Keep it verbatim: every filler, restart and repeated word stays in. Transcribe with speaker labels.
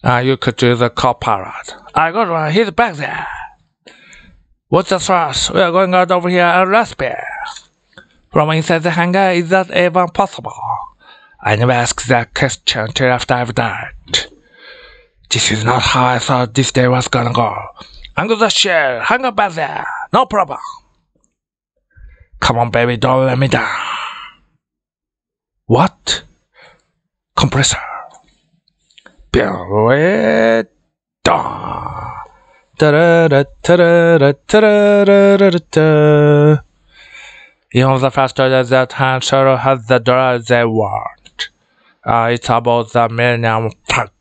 Speaker 1: Uh, you could do the co-pilot. I got one. He's back there. What's the thrust? We are going out over here at rest bear. From inside the hangar, is that even possible? I never asked that question till after I've died. This is not how I thought this day was gonna go. I'm gonna share. Hang up back there. No problem. Come on, baby, don't let me down. What? Compressor. Build it down. Even the faster that hand shuttle has the door they want. Uh, it's about the Millennium Falcon.